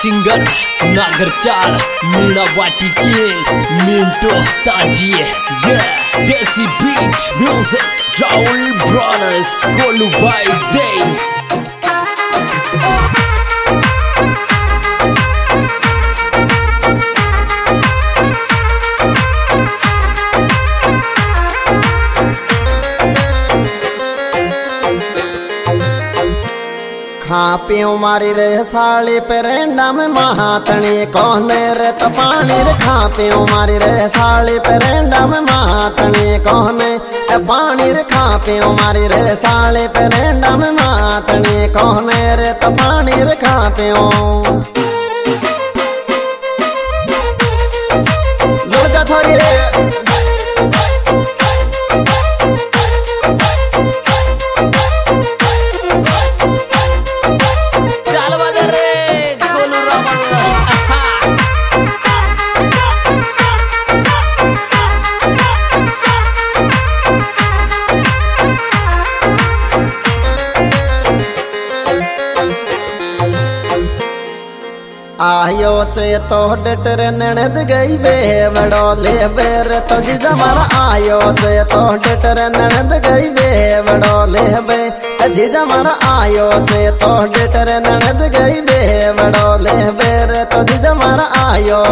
Singer नागरचाल Meena वाटी king Minto ताजी देसी beat music Rahul brothers Golu भाई दे खा पियो मारी रे साली पेरेंडा में महातनी कोने रे तो पानी रे खा पियो मारी रे साली पेरेंडा में महातनी कोने पानी रे खा पियो मारी रे साली पेरेंडा में महातनी कोने रे तो पानी रे खा पियो लोजा थोड़ी रे आयो चे तो डटर ननद गई बे बड़ो ले बेर तो जीजा मारा आयो चे तो डटर ननद गई बे बड़ो ले बे जीजा मारा आयो चे तो डटर ननद गई बे बड़ो ले बेर तो जीजा मारा आयो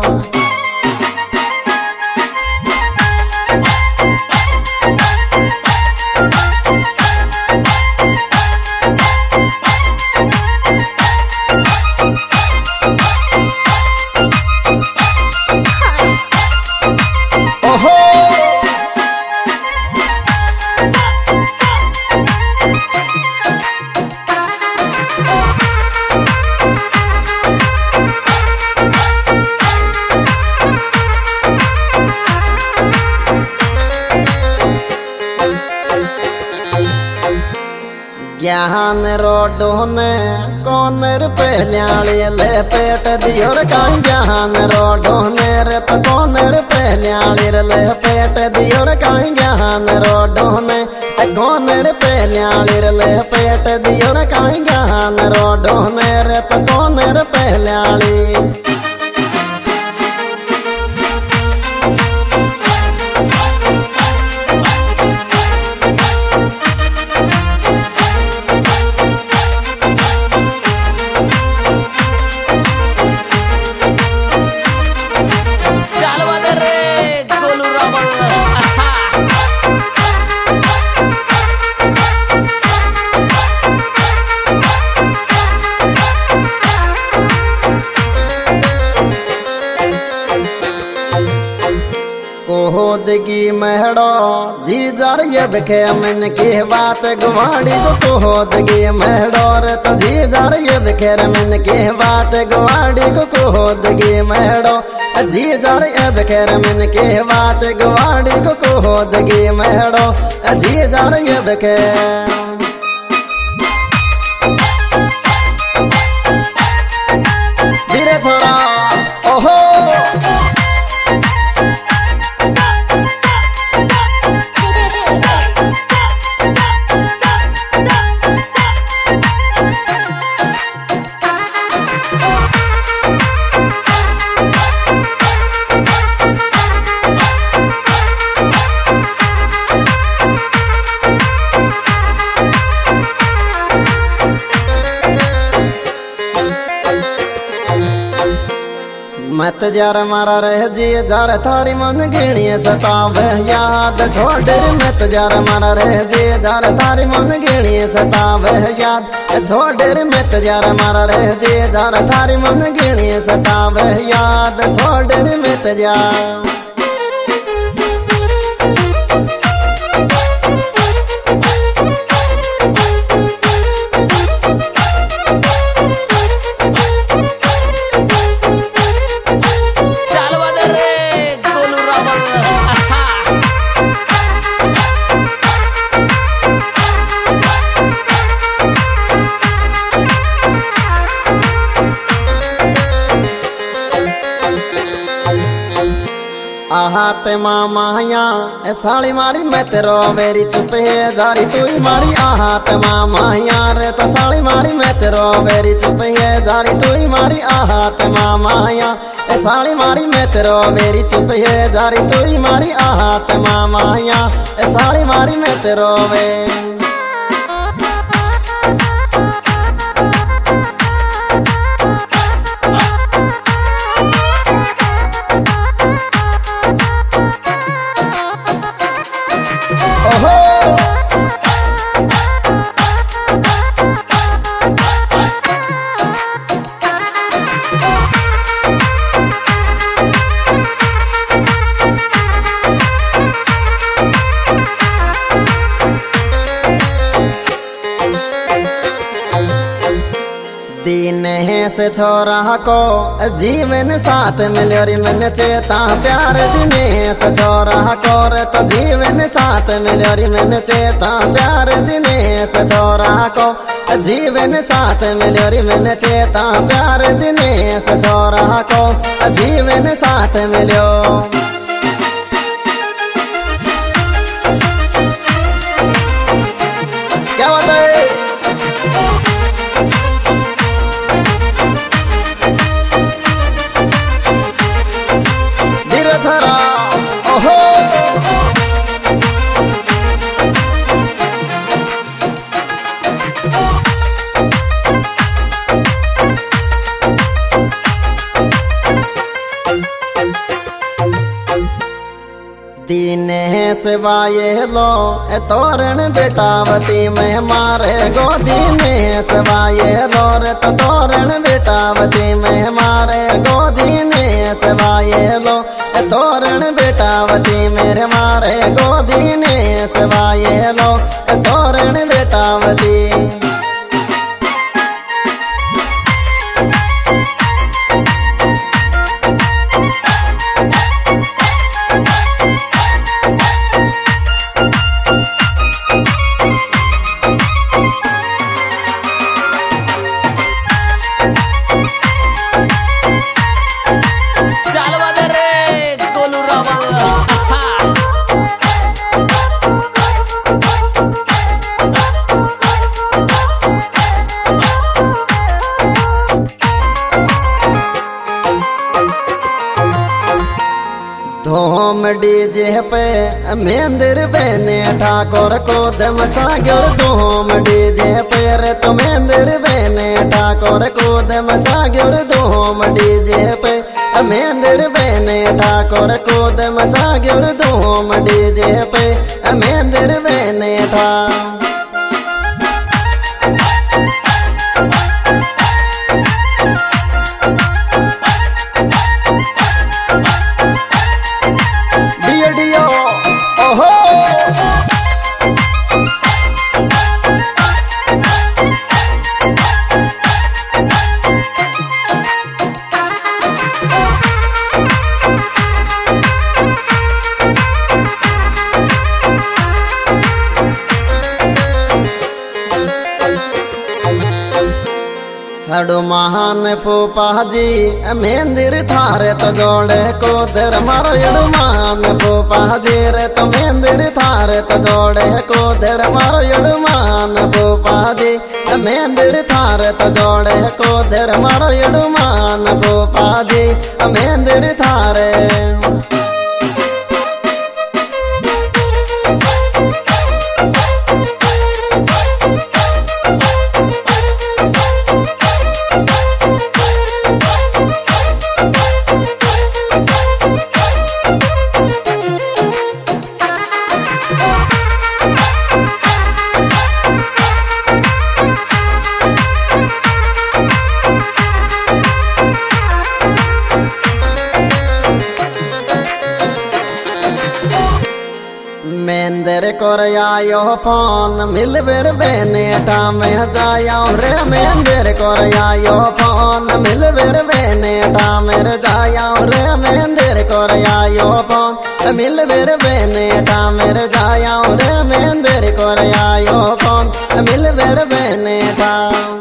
ज्ञान रोडो ने कोनर पहल्याली ले पेट दियो रे काई ज्ञान रोडो ने रे तो कोनर पहल्याली ले पेट दियो रे काई ज्ञान रोडो ने कोनर पहल्याली ले पेट दियो रे काई ज्ञान रोडो ने रे तो कोनर पहल्याली कोहोदगी महड़ो जी जार ये बखे मन की बात गुवाड़ी को कोहोदगी महड़ो रे तो जी जार ये बखे मन की बात गुवाड़ी को कोहोदगी महड़ो जी जार ये बखे मन की बात गुवाड़ी को कोहोदगी महड़ो जी जार ये बखे धीरे थोड़ा ओहो मत जार मारा रह जी जार थारी मन गिणिए सतावे याद छोड़ मत जार मारा रह जी जार थारी मन गिणिए सतावे याद छोड़ मत जार मारा रह जी जार थारी मन गिणिए सतावे याद छोड़ मत जार आहत मामाया ए साली मारी मैं तेरो वेरी चुप है जारी तू ही मारी आहत मामाया रे तो साली मारी मैं तेरो वेरी चुप है जारी तू ही मारी आहत मामाया ए साली मारी मैं तेरो वेरी चुप है जारी तू ही मारी आहत मामाया ए साली मारी मैं तेरो वे से छोरा को जीवन साथ मिलो रे मन चेता प्यार दिनेश छोरा को रे तो जीवन साथ मिलो रे मन चेता प्यार दिनेश छोरा को जीवन साथ मिलो रे मन चेता प्यार दिनेश छोरा को जीवन साथ मिलो क्या बात है दिनेश वाये लो तोरण बेटावती में मारे गो दिनेश वाये लो रे तो तोरण बेटावती में मारे गो दिनेश वाये लो तोरण बेटावती मेरे मारे गो दिनेश वाये लो तोरण बेटावती धूम डीजे पे मेंदिर बहने ठाकुर को दम छाग्योर धूम डीजे पे रे तो मेंदिर बहने ठाकुर को दम छाग्योर धूम डीजे पे मेंदिर बहने ठाकुर को दम छाग्योर धूम डीजे पे मेंदिर बहने ठा हनुमान फूफा जी मेंदिर थारे तो जोड़े को दर मारो हनुमान फूफा जी रे तो मेंदिर थारे तो जोड़े को दर मारो हनुमान फूफा जी मेंदिर थारे तो जोड़े को दर मारो हनुमान फूफा जी मेंदिर थारे मेंदर कोरयायो फोन मिल बेर बेने ठाम जायो रे मेंदर कोरयायो फोन मिल बेर बेने ठाम जायो रे मेंदर कोरयायो फोन मिल बेर बेने ठाम जायो रे मेंदर कोरयायो फोन मिल बेर बेने ठाम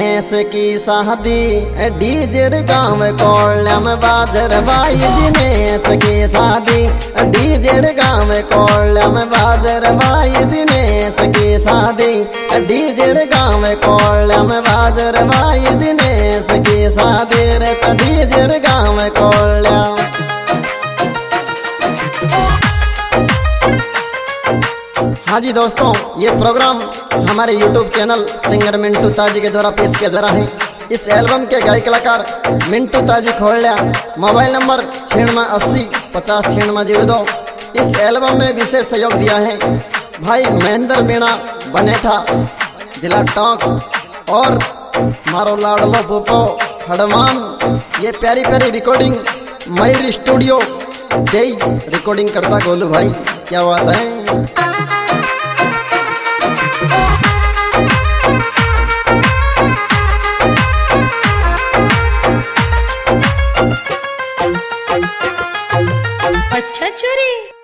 दिनेश की शादी डीजे गाँव कोल्ला में बाजर भाई दिनेश की शादी डीजे गाँव कोल्ला में बाजर भाई दिनेश की शादी डीजे गाँव कोल्ला में बाजर भाई दिनेश की शादी रे डीजे गाँव कोल्ला। हाँ जी दोस्तों, ये प्रोग्राम हमारे YouTube चैनल सिंगर मिंटू ताजी के द्वारा पेश किया जा रहा है। इस एल्बम के गायक कलाकार मिंटू ताजी खोलिया, मोबाइल नंबर 9680 50 9602। इस एल्बम में विशेष सहयोग दिया है भाई महेंद्र मीणा बनेठा जिला टोंक और मारो लाडलो पुपो हडमान। ये प्यारी प्यारी रिकॉर्डिंग मयूर स्टूडियो दे रिकॉर्डिंग करता गोलू भाई, क्या बात है। अच्छा चोरी।